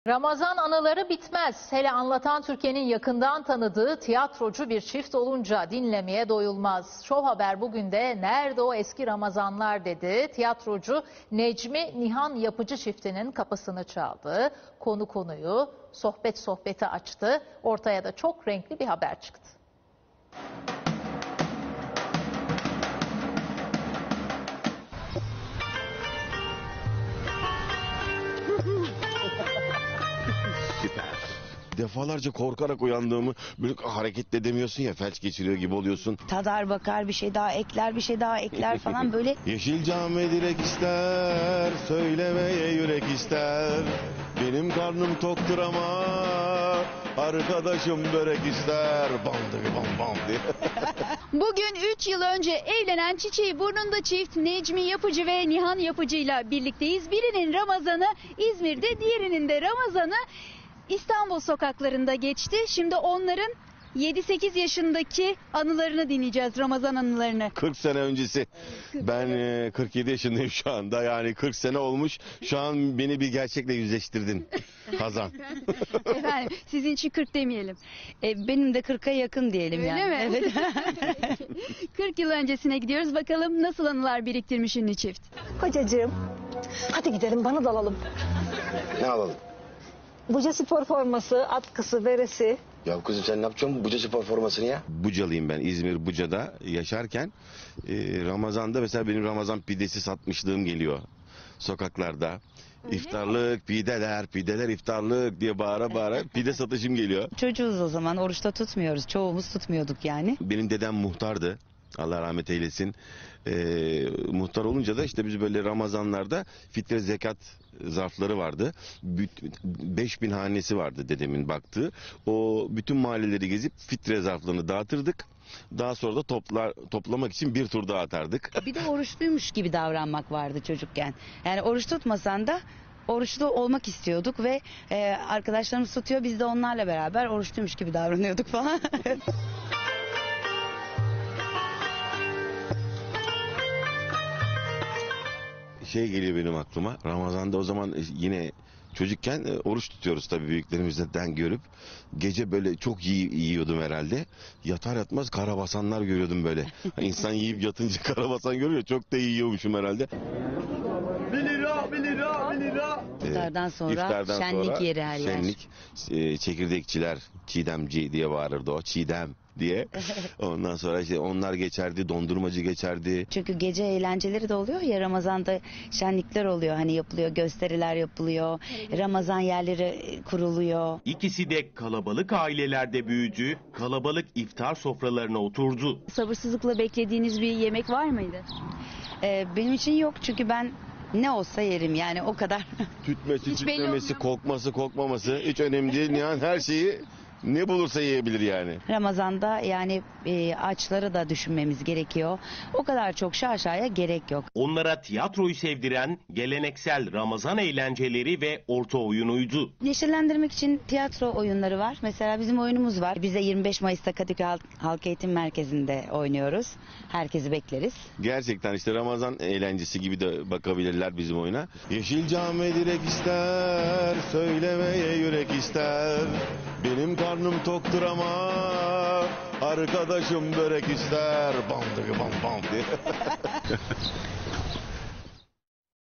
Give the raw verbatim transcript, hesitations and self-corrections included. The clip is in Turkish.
Ramazan anıları bitmez. Hele anlatan Türkiye'nin yakından tanıdığı tiyatrocu bir çift olunca dinlemeye doyulmaz. Show Haber bugün de nerede o eski Ramazanlar dedi. Tiyatrocu Necmi Nihan Yapıcı çiftinin kapısını çaldı. Konu konuyu, sohbet sohbeti açtı. Ortaya da çok renkli bir haber çıktı. Süper. Defalarca korkarak uyandığımı böyle hareket edemiyorsun ya, felç geçiriyor gibi oluyorsun. Tadar bakar, bir şey daha ekler, bir şey daha ekler falan böyle. Yeşil cami direk ister, söylemeye yürek ister. Benim karnım toktur ama arkadaşım börek ister. Bam diye bam bam diye. Bugün üç yıl önce evlenen çiçeği burnunda çift Necmi Yapıcı ve Nihan Yapıcı ile birlikteyiz. Birinin Ramazan'ı İzmir'de, diğerinin de Ramazan'ı İstanbul sokaklarında geçti. Şimdi onların yedi sekiz yaşındaki anılarını dinleyeceğiz, Ramazan anılarını. kırk sene öncesi. Ben e, kırk yedi yaşındayım şu anda. Yani kırk sene olmuş. Şu an beni bir gerçekle yüzleştirdin Hazan. Efendim, sizin için kırk demeyelim. E, benim de kırka yakın diyelim. Öyle yani. mi? Evet. kırk yıl öncesine gidiyoruz. Bakalım nasıl anılar biriktirmiş ünlü çift. Kocacığım, hadi gidelim, bana dalalım. Ne alalım? Buca spor forması, atkısı, beresi. Ya kızım sen ne yapacaksın Buca spor formasını ya? Bucalıyım ben. İzmir Buca'da yaşarken e, Ramazan'da mesela benim Ramazan pidesi satmışlığım geliyor sokaklarda. İftarlık, pideler, pideler iftarlık diye bağıra bağıra pide satışım geliyor. Çocuğuz o zaman, oruçta tutmuyoruz. Çoğumuz tutmuyorduk yani. Benim dedem muhtardı. Allah rahmet eylesin. Ee, muhtar olunca da işte biz böyle Ramazanlarda fitre zekat zarfları vardı. beş bin hanesi vardı dedemin baktığı. O bütün mahalleleri gezip fitre zarflarını dağıtırdık. Daha sonra da toplar, toplamak için bir tur daha atardık. Bir de oruçluymuş gibi davranmak vardı çocukken. Yani oruç tutmasan da oruçlu olmak istiyorduk ve e, arkadaşlarımız tutuyor, biz de onlarla beraber oruçluymuş gibi davranıyorduk falan. Şey geliyor benim aklıma. Ramazan'da o zaman yine çocukken e, oruç tutuyoruz tabii büyüklerimizden görüp. Gece böyle çok iyi yiyordum herhalde. Yatar yatmaz karabasanlar görüyordum böyle. İnsan yiyip yatınca karabasan görüyor. Çok da iyi yiyormuşum herhalde. bir lira, bir lira, bir lira. İftardan sonra İftardan şenlik sonra yeri her yer. Şenlik, e, çekirdekçiler, Çiğdemci diye bağırırdı o. Çiğdem diye. Ondan sonra işte onlar geçerdi, dondurmacı geçerdi. Çünkü gece eğlenceleri de oluyor ya, Ramazan'da şenlikler oluyor, hani yapılıyor, gösteriler yapılıyor, Ramazan yerleri kuruluyor. İkisi de kalabalık ailelerde büyüdü, kalabalık iftar sofralarına oturdu. Sabırsızlıkla beklediğiniz bir yemek var mıydı? Ee, benim için yok, çünkü ben ne olsa yerim yani, o kadar. Tütmesi, Hiç belli tütmemesi, olmuyor. kokması, kokmaması hiç önemli değil. Yani her şeyi ne bulursa yiyebilir yani. Ramazan'da yani e, açları da düşünmemiz gerekiyor. O kadar çok şaşaya gerek yok. Onlara tiyatroyu sevdiren geleneksel Ramazan eğlenceleri ve orta oyunuydu. Neşelendirmek için tiyatro oyunları var. Mesela bizim oyunumuz var. Biz de yirmi beş Mayıs'ta Kadıköy Halk, Halk Eğitim Merkezi'nde oynuyoruz. Herkesi bekleriz. Gerçekten işte Ramazan eğlencesi gibi de bakabilirler bizim oyuna. Yeşil cami direk ister, söylemeye yürek ister. Benim karnım toktur ama arkadaşım börek ister. Bam diye bam bam diye.